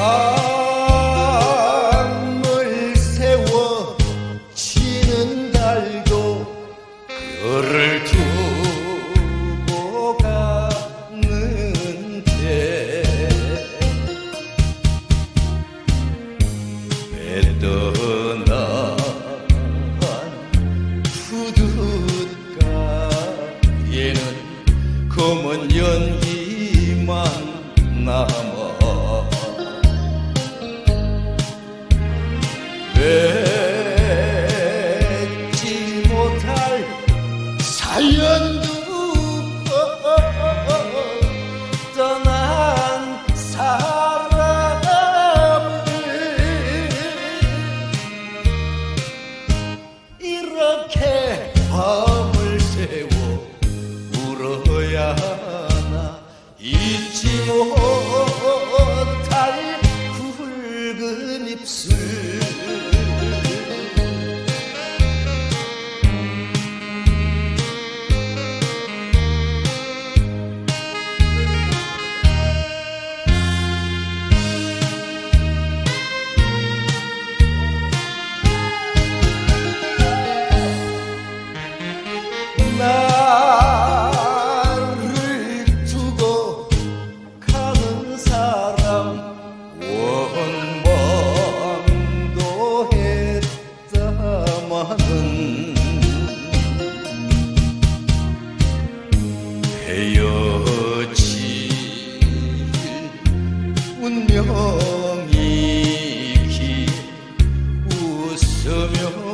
밤을 세워 지는 달도 별을 두고 가는데 배 떠난 푸둣가에는 검은 연기만 남아 맺지 못할 사연도 떠난 사람을 이렇게 밤을 세워 울어야 하나 잊지 못할 붉은 입술 나를 두고 가는 사람 원망도 했다마는 헤어질 운명이기에 웃으며